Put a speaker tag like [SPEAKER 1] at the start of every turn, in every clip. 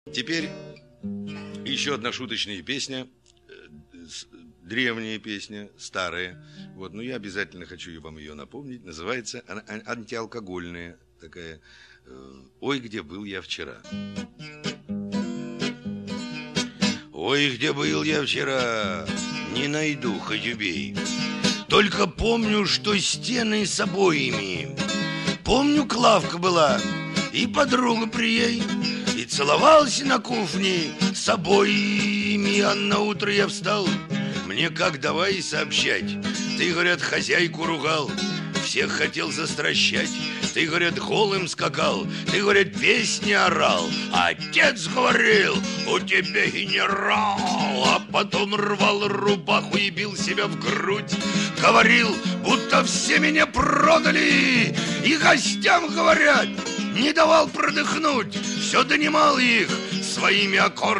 [SPEAKER 1] Теперь еще одна шуточная песня, древняя песня, старая. Вот, но я обязательно хочу вам ее напомнить. Называется она антиалкогольная такая. «Ой, где был я вчера». Ой, где был я вчера, не найду, хоть убей. Только помню, что стены с обоями. Помню, Клавка была и подруга при ей, и целовался на кухне с обоими. А на утро я встал, мне как давай сообщать. Ты, говорят, хозяйку ругал, всех хотел застращать. Ты, говорят, голым скакал, ты, говорят, песни орал. А отец говорил, у тебя генерал. А потом рвал рубаху и бил себя в грудь. Говорил, будто все меня продали. И гостям, говорят, не давал продыхнуть. Все донимал их своими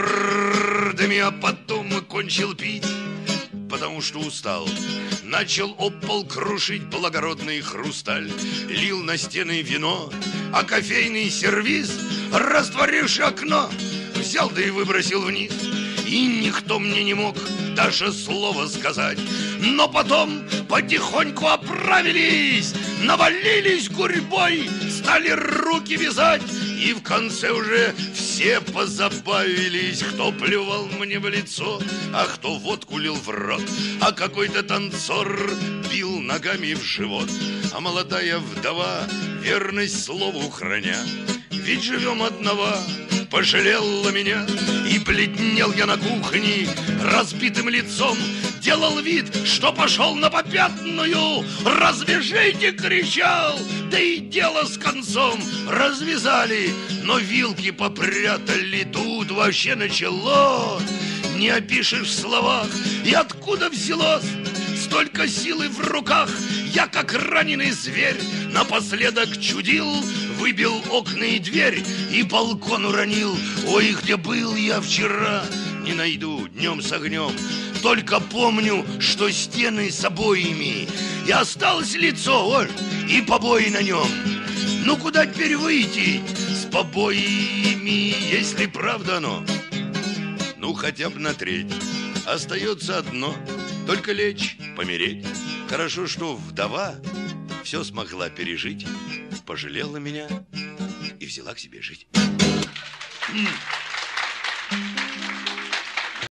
[SPEAKER 1] аккордами. А потом кончил пить, потому что устал. Начал об пол крушить благородный хрусталь. Лил на стены вино, а кофейный сервиз, растворивший окно, взял да и выбросил вниз. И никто мне не мог даже слова сказать. Но потом потихоньку оправились, навалились гурьбой, стали руки вязать. И в конце уже все позабавились. Кто плевал мне в лицо, а кто водку лил в рот. А какой-то танцор бил ногами в живот. А молодая вдова, верность слову храня, ведь живем одного, пожалела меня. И бледнел я на кухне разбитым лицом, делал вид, что пошел на попятную. «Развяжите!» — кричал, да и дело с концом. Развязали, но вилки попрятали. Тут вообще началось, не опишешь в словах. И откуда взялось столько силы в руках? Я, как раненый зверь, напоследок чудил, выбил окна и дверь и балкон уронил. Ой, где был я вчера, не найду днем с огнем. Только помню, что стены с обоями, и осталось лицо, ой, и побои на нем. Ну куда теперь выйти с побоями, если правда оно? Ну хотя бы на треть. Остается одно, только лечь, помереть. Хорошо, что вдова все смогла пережить, пожалела меня и взяла к себе жить.